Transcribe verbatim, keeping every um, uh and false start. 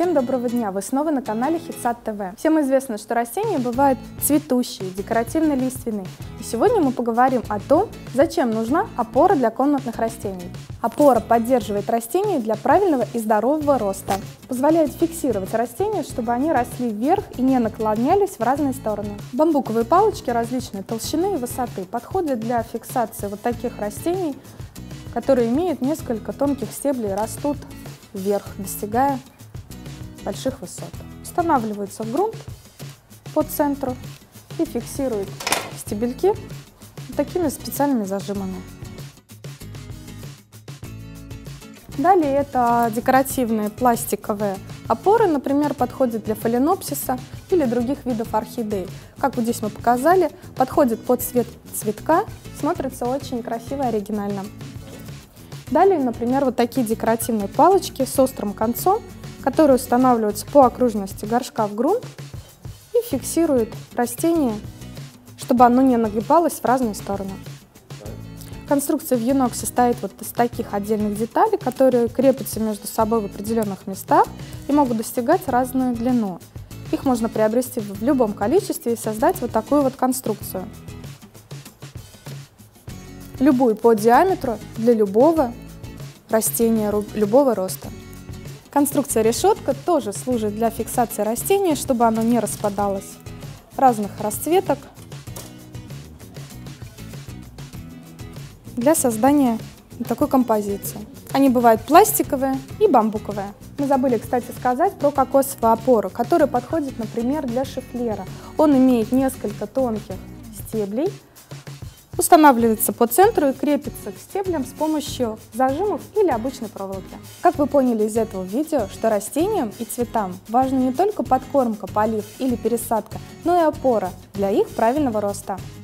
Всем доброго дня! Вы снова на канале Хитсад ТВ. Всем известно, что растения бывают цветущие, декоративно-лиственные. И сегодня мы поговорим о том, зачем нужна опора для комнатных растений. Опора поддерживает растения для правильного и здорового роста. Позволяет фиксировать растения, чтобы они росли вверх и не наклонялись в разные стороны. Бамбуковые палочки различной толщины и высоты подходят для фиксации вот таких растений, которые имеют несколько тонких стеблей и растут вверх, достигая больших высот. Устанавливаются в грунт по центру и фиксируют стебельки такими специальными зажимами. Далее это декоративные пластиковые опоры, например, подходят для фаленопсиса или других видов орхидей. Как вот здесь мы показали, подходит под цвет цветка, смотрится очень красиво и оригинально. Далее, например, вот такие декоративные палочки с острым концом, которые устанавливаются по окружности горшка в грунт и фиксируют растение, чтобы оно не нагибалось в разные стороны. Конструкция вьюнок состоит вот из таких отдельных деталей, которые крепятся между собой в определенных местах и могут достигать разную длину. Их можно приобрести в любом количестве и создать вот такую вот конструкцию. Любую по диаметру для любого растения, любого роста. Конструкция решетка тоже служит для фиксации растения, чтобы оно не распадалось. Разных расцветок для создания такой композиции. Они бывают пластиковые и бамбуковые. Мы забыли, кстати, сказать про кокосовую опору, которая подходит, например, для шифлера. Он имеет несколько тонких стеблей, устанавливается по центру и крепится к стеблям с помощью зажимов или обычной проволоки. Как вы поняли из этого видео, что растениям и цветам важна не только подкормка, полив или пересадка, но и опора для их правильного роста.